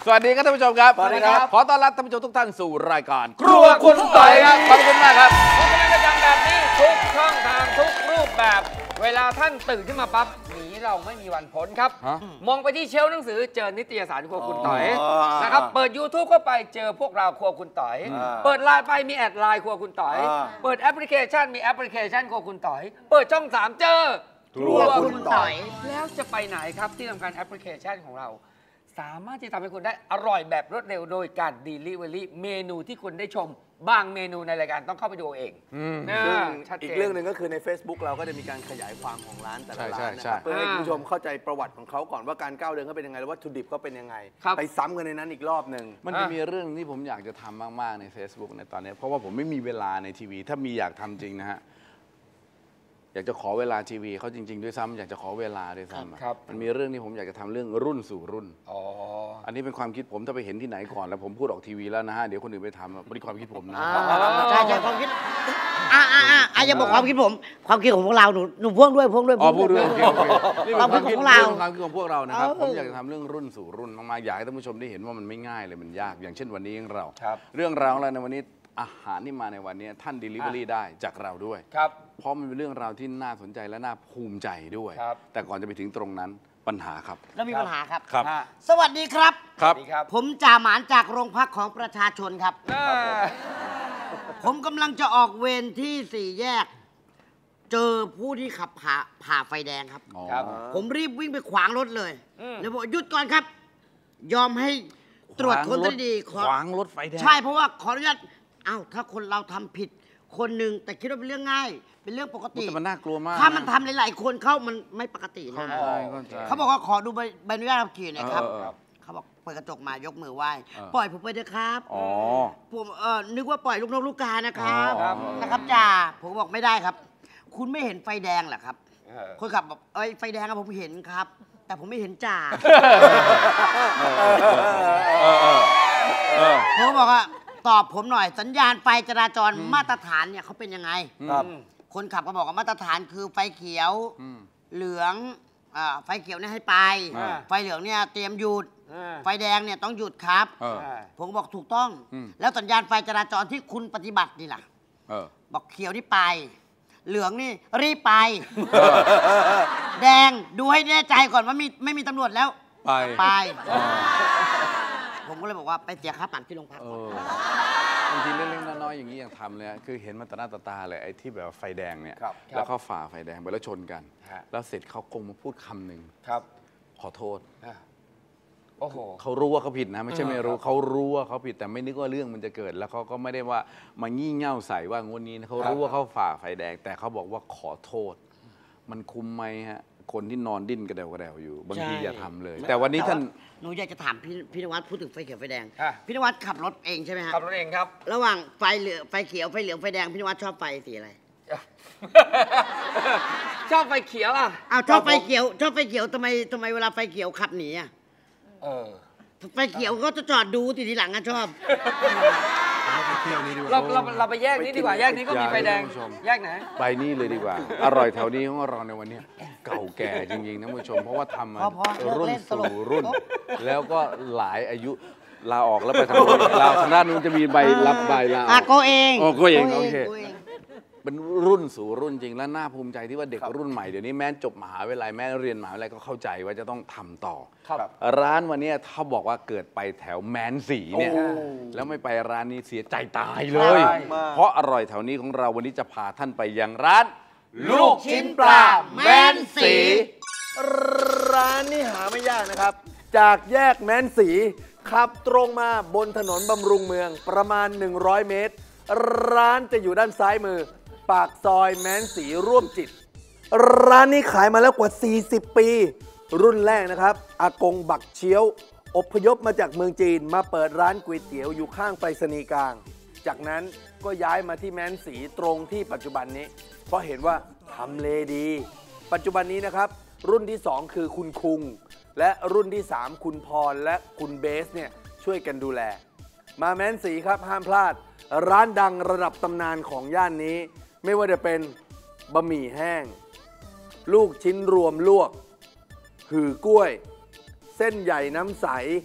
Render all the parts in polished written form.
สวัสดีครับท่านผู้ชมครับสวัสดีครับขอต้อนรับท่านผู้ชมทุกท่านสู่รายการครัวคุณต่อยครับขอบคุณมากครับพบกันเป็นประจำแบบนี้ทุกช่องทางทุกรูปแบบ เวลาท่านตื่นขึ้นมาปั๊บหนีเราไม่มีวันพ้นครับ มองไปที่เชลฟ์หนังสือเจอนิตยสารครัวคุณต่อยนะครับเปิด YouTube เข้าไปเจอพวกเราครัวคุณต่อยเปิดไลน์ไปมีแอดไลน์ครัวคุณต่อยเปิดแอปพลิเคชันมีแอปพลิเคชันครัวคุณต่อยเปิดช่อง3เจอครัวคุณต่อยแล้วจะไปไหนครับที่ทำการแอปพลิเคชันของเราสามารถที่ทำให้คุณได้อร่อยแบบรวดเร็วโดยการ Delivery เมนูที่คุณได้ชมบางเมนูในรายการต้องเข้าไปดูเองอีกเรื่องหนึ่งก็คือใน Facebook เราก็จะมีการขยายความของร้านแต่ละร้านนะครับเพื่อให้คุณผู้ชมเข้าใจประวัติของเขาก่อนว่าการก้าวเดินเขาเป็นยังไงและวัตถุดิบเขาเป็นยังไงไปซ้ำกันในนั้นอีกรอบหนึ่งมันจะมีเรื่องที่ผมอยากจะทำมากๆใน Facebook ในตอนนี้เพราะว่าผมไม่มีเวลาในทีวีถ้ามีอยากทำจริงนะฮะอยากจะขอเวลาทีวีเขาจริงๆด้วยซ้ำอยากจะขอเวลาด้วยซ้ำมันมีเรื่องที่ผมอยากจะทำเรื่องรุ่นสู่รุ่นอันนี้เป็นความคิดผมถ้าไปเห็นที่ไหนก่อนแล้วผมพูดออกทีวีแล้วนะฮะเดี๋ยวคนอื่นไปทำไม่ได้ความคิดผมนะใช่ความคิดอย่าบอกความคิดผมความคิดของพวกเราหนูพ่วงด้วยพูดด้วยนี่เป็นความคิดของเราความคิดของพวกเรานะครับผมอยากจะทำเรื่องรุ่นสู่รุ่นมากๆอยากให้ท่านผู้ชมได้เห็นว่ามันไม่ง่ายเลยมันยากอย่างเช่นวันนี้เราเรื่องราวอะไรในวันนี้อาหารที่มาในวันนี้ท่าน Delivery ได้จากเราด้วยเพราะมันเป็นเรื่องราวที่น่าสนใจและน่าภูมิใจด้วยแต่ก่อนจะไปถึงตรงนั้นปัญหาครับแล้วมีปัญหาครับครับสวัสดีครับครับผมจ่าหมานจากโรงพักของประชาชนครับผมกำลังจะออกเวรที่4 แยกเจอผู้ที่ขับผ่าไฟแดงครับผมรีบวิ่งไปขวางรถเลยแล้วบอกหยุดก่อนครับยอมให้ตรวจค้นดีขวางรถไฟแดงใช่เพราะว่าขออนุญาตถ้าคนเราทำผิดคนหนึ่งแต่คิดว่าเป็นเรื่องง่ายเป็นเรื่องปกติแต่มันน่ากลัวมากถ้ามันทำหลายๆคนเข้ามันไม่ปกตินะเขาบอกว่าขอดูใบอนุญาตขับขี่หน่อยครับเขาบอกเปิดกระจกมายกมือไหว้ปล่อยผมไปเถอะครับผมนึกว่าปล่อยลูกนกลูกกานะครับจ่าผมบอกไม่ได้ครับคุณไม่เห็นไฟแดงเหรอครับคนขับบอกไฟแดงผมเห็นครับแต่ผมไม่เห็นจ่าผมบอกว่าตอบผมหน่อยสัญญาณไฟจราจรมาตรฐานเนี่ยเขาเป็นยังไงคนขับก็บอกว่ามาตรฐานคือไฟเขียวเหลืองไฟเขียวเนี่ยให้ไปไฟเหลืองเนี่ยเตรียมหยุดไฟแดงเนี่ยต้องหยุดครับผมบอกถูกต้องแล้วสัญญาณไฟจราจรที่คุณปฏิบัตินี่ล่ะบอกเขียวนี่ไปเหลืองนี่รีบไปแดงดูให้แน่ใจก่อนว่าไม่มีตำรวจแล้วไปผมก็เลยบอกว่าไปเสียค่าปรับที่โรงพักบางทีเล็กๆน้อยๆอย่างนี้ยังทำเลยคือเห็นมันต่อหน้าต่อตาเลยไอ้ที่แบบไฟแดงเนี่ยแล้วเขาฝ่าไฟแดงไปแล้วชนกันแล้วเสร็จเขาคงมาพูดคำหนึ่งขอโทษโอ้โหเขารู้ว่าเขาผิดนะไม่ใช่ไม่รู้เขารู้ว่าเขาผิดแต่ไม่นึกว่าเรื่องมันจะเกิดแล้วเขาก็ไม่ได้ว่ามางี่เง่าใส่ว่างวดนี้เขารู้ว่าเขาฝ่าไฟแดงแต่เขาบอกว่าขอโทษมันคุ้มไหมฮะคนที่นอนดิ้นกระเดวกระเดวอยู่บางทีอย่าทำเลยแต่วันนี้ท่านหนูอยากจะถามพี่นวัดพูดถึงไฟเขียวไฟแดงพี่นวัดขับรถเองใช่ไหมครับขับรถเองครับระหว่างไฟเขียวไฟเหลืองไฟแดงพี่นวัดชอบไฟสีอะไรชอบไฟเขียวชอบไฟเขียวทำไมเวลาไฟเขียวขับหนีไฟเขียวก็จะจอดดูทีหลังชอบเราไปแยกนี้ดีกว่าแยกนี้ก็มีไฟแดงแยกไหนไปนี่เลยดีกว่าอร่อยแถวนี้ของเราในวันนี้เก่าแก่จริงๆนะผู้ชมเพราะว่าทำมารุ่นสู่รุ่นแล้วก็หลายอายุลาออกแล้วไปทางด้านนู้นจะมีใบรับใบลาก็เองโอเคเป็นรุ่นสู่รุ่นจริงและน่าภูมิใจที่ว่าเด็กรุ่นใหม่เดี๋ยวนี้แม้จบมหาวิทยาลัยแม้เรียนมหาวิทยาลัยก็เข้าใจว่าจะต้องทำต่อร้านวันนี้ถ้าบอกว่าเกิดไปแถวแมนสีเนี่ยแล้วไม่ไปร้านนี้เสียใจตายเลยเพราะอร่อยแถวนี้ของเราวันนี้จะพาท่านไปยังร้านลูกชิ้นปลาแมนสีร้านนี้หาไม่ยากนะครับจากแยกแมนสีขับตรงมาบนถนนบำรุงเมืองประมาณ100 เมตรร้านจะอยู่ด้านซ้ายมือปากซอยแม้นสีร่วมจิตร้านนี้ขายมาแล้วกว่า40 ปีรุ่นแรกนะครับอากงบักเชียวอพยพมาจากเมืองจีนมาเปิดร้านก๋วยเตี๋ยวอยู่ข้างไปรษณีย์กลางจากนั้นก็ย้ายมาที่แม้นสีตรงที่ปัจจุบันนี้เพราะเห็นว่าทำเลดีปัจจุบันนี้นะครับรุ่นที่2คือคุณคุงและรุ่นที่3คุณพรและคุณเบสเนี่ยช่วยกันดูแลมาแม้นสีครับห้ามพลาดร้านดังระดับตำนานของย่านนี้ไม่ว่าจะเป็นบะหมี่แห้งลูกชิ้นรวมลวกหือกล้วยเส้นใหญ่น้ำใส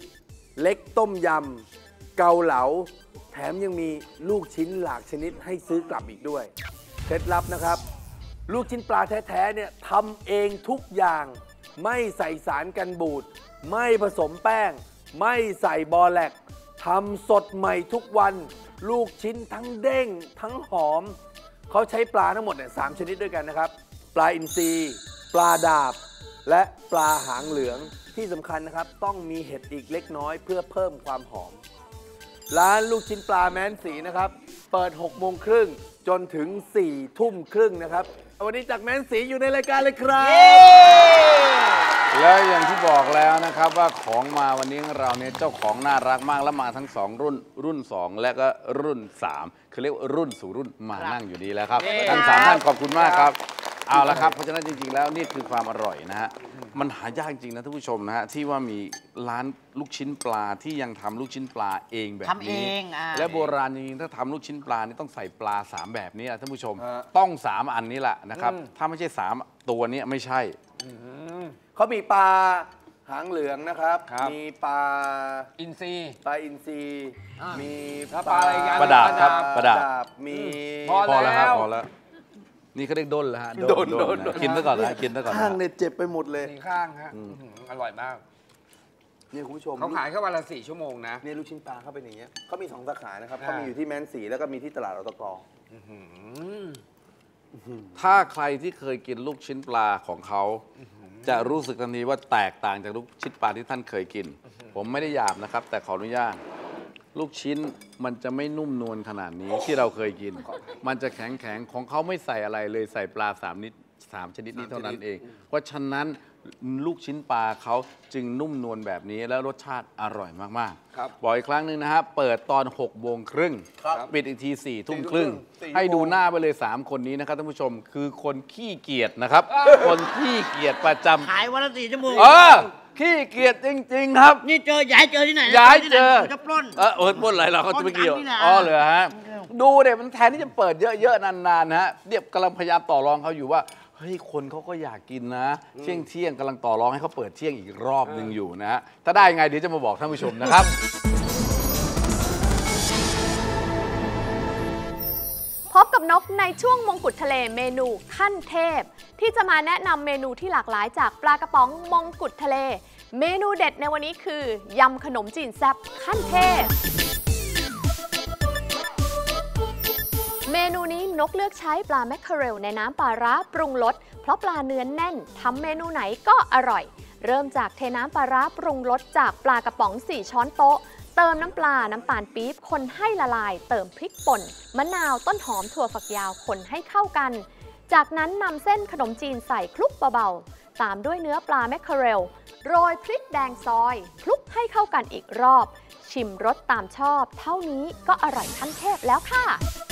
เล็กต้มยำเกาเหลาแถมยังมีลูกชิ้นหลากชนิดให้ซื้อกลับอีกด้วยเคล็ดลับนะครับลูกชิ้นปลาแท้ๆเนี่ยทำเองทุกอย่างไม่ใส่สารกันบูดไม่ผสมแป้งไม่ใส่บอแลกทำสดใหม่ทุกวันลูกชิ้นทั้งเด้งทั้งหอมเขาใช้ปลาทั้งหมดเนี่ย3ชนิดด้วยกันนะครับปลาอินทรีปลาดาบและปลาหางเหลืองที่สำคัญนะครับต้องมีเห็ดอีกเล็กน้อยเพื่อเพิ่มความหอมร้านลูกชิ้นปลาแม้นสีนะครับเปิด6 โมงครึ่งจนถึง4 ทุ่มครึ่งนะครับวันนี้จากแม้นสีอยู่ในรายการเลยครับแล้วอย่างที่บอกแล้วนะครับว่าของมาวันนี้เราเนี่ยเจ้าของน่ารักมากและมาทั้ง2รุ่น2และก็รุ่น3คือเรียกว่ารุ่นสู่รุ่นมานั่งอยู่ดีแล้วครับทั้ง3ท่านขอบคุณมากครับเอาละครับเพราะฉะนั้นจริงๆแล้วนี่คือความอร่อยนะฮะมันหายากจริงนะท่านผู้ชมนะฮะที่ว่ามีร้านลูกชิ้นปลาที่ยังทำลูกชิ้นปลาเองแบบนี้และโบราณจริงๆถ้าทำลูกชิ้นปลานี่ต้องใส่ปลา3แบบนี้ท่านผู้ชมต้อง3อันนี้แหละนะครับถ้าไม่ใช่3ตัวนี้ไม่ใช่เขามีปลาหางเหลืองนะครับมีปลาอินทรีมีปลาดาบครับปลาดาบมีพอแล้วครับพอแล้วนี่เขาเรียกด้นแล้วฮะโดนกินซะก่อนนะกินซะก่อนข้างเนี่ยเจ็บไปหมดเลยข้างฮะอร่อยมากนี่คุณผู้ชมเขาขายแค่วันละ4 ชั่วโมงนะนี่ลูกชิ้นปลาเขาเป็นอย่างเงี้ยเขามี2 สาขานะครับเขามีอยู่ที่แม้นสีแล้วก็มีที่ตลาดอตกถ้าใครที่เคยกินลูกชิ้นปลาของเขาจะรู้สึกทันทีว่าแตกต่างจากลูกชิ้นปลาที่ท่านเคยกินผมไม่ได้หยาบนะครับแต่ขออนุญาตลูกชิ้นมันจะไม่นุ่มนวลขนาดนี้ที่เราเคยกินมันจะแข็งของเขาไม่ใส่อะไรเลยใส่ปลา3 ชนิดนี้เท่านั้นเองเพราะฉะนั้นลูกชิ้นปลาเขาจึงนุ่มนวลแบบนี้แล้วรสชาติอร่อยมากๆบอกอีกครั้งหนึ่งนะครับเปิดตอน6 โมงครึ่งปิดอีกที4 ทุ่มครึ่งให้ดูหน้าไปเลย3 คนนี้นะครับท่านผู้ชมคือคนขี้เกียจนะครับคนขี้เกียจประจำขายวันละ4 ชั่วโมงขี้เกียจจริงๆครับนี่ย้ายเจอที่ไหนย้ายเจอจะปล้นปล้นอะไรเราเขาจะไม่เกี่ยวเหรอฮะดูเด็กมันแทนที่จะเปิดเยอะๆนานๆนะฮะเดี๋ยวกำลังพยายามต่อรองเขาอยู่ว่าเฮ้ยคนเขาก็อยากกินนะเที่ยงกำลังต่อรองให้เขาเปิดเที่ยงอีกรอบหนึ่งอยู่นะฮะถ้าได้ไงเดี๋ยวจะมาบอกท่านผู้ชมนะครับพบกับนกในช่วงมงกุฎทะเลเมนูขั้นเทพที่จะมาแนะนำเมนูที่หลากหลายจากปลากระป๋องมงกุฎทะเลเมนูเด็ดในวันนี้คือยำขนมจีนแซ่บขั้นเทพเมนูนี้นกเลือกใช้ปลาแมคเคอเรลในน้ำปลาร้าปรุงรสเพราะปลาเนื้อแน่นทำเมนูไหนก็อร่อยเริ่มจากเทน้ำปลาร้าปรุงรสจากปลากระป๋อง4 ช้อนโต๊ะเติมน้ำปลาน้ำตาลปี๊บคนให้ละลายเติมพริกป่นมะนาวต้นหอมถั่วฝักยาวคนให้เข้ากันจากนั้นนำเส้นขนมจีนใส่คลุกเบาๆตามด้วยเนื้อปลาแมคเคอเรลโรยพริกแดงซอยคลุกให้เข้ากันอีกรอบชิมรสตามชอบเท่านี้ก็อร่อยขั้นเทพแล้วค่ะ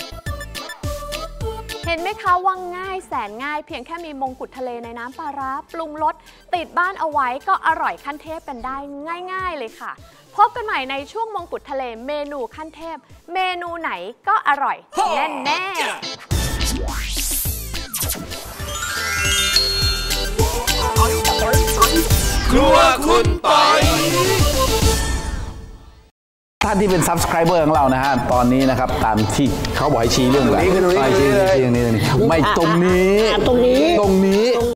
เห็นไหมคะว่าง่ายแสนง่ายเพียงแค่มีมงกุฎทะเลในน้ำปลาร้าปรุงรสติดบ้านเอาไว้ก็อร่อยขั้นเทพกันได้ง่ายๆเลยค่ะพบกันใหม่ในช่วงมงกุฎทะเลเมนูขั้นเทพเมนูไหนก็อร่อยแน่ครัวคุณปอยท่านที่เป็น Subscriber ของเรานะฮะตอนนี้นะครับตามที่เขาบอกให้ชี้เรื่องอะไรชี้ไม่ตรงนี้